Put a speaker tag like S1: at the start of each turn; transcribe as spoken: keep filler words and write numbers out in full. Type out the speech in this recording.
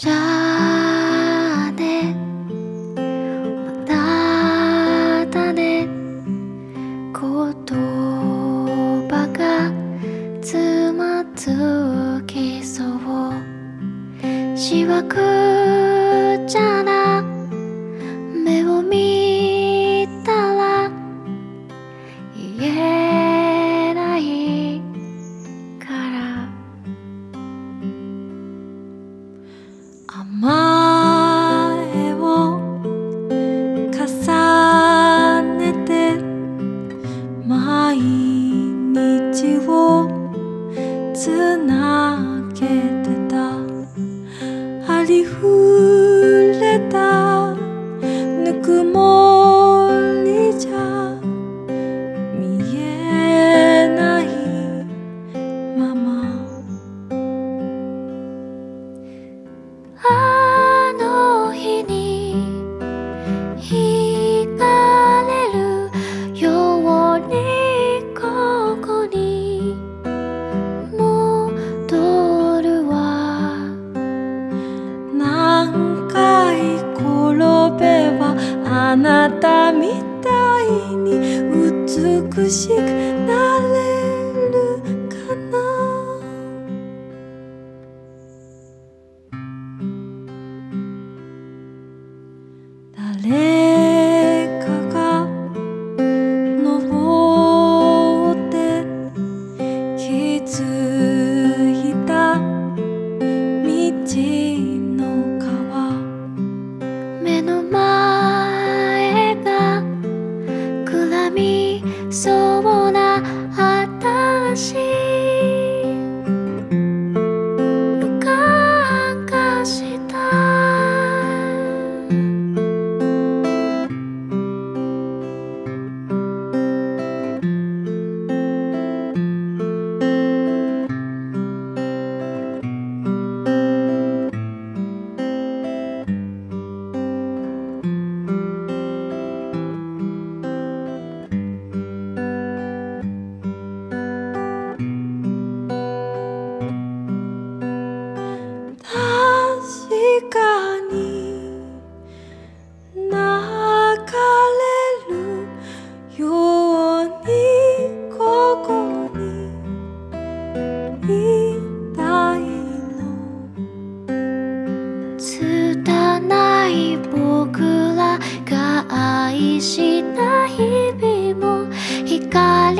S1: じゃあね、まただね、言葉がつまずきそう。しわくちゃな目を見たら言えないから甘えを重ねて毎日をつなげてた。ありふれたぬくもりじゃ見えないまま、あの日に惹かれるようにここに戻るわ。何回転べばあなたみたいに美しくなれるかな。誰かが登って気づいた道の川、目の前が暗みそうな私、浮かかした確かに流れるようにここにいたいの。拙い僕らが愛した日々も光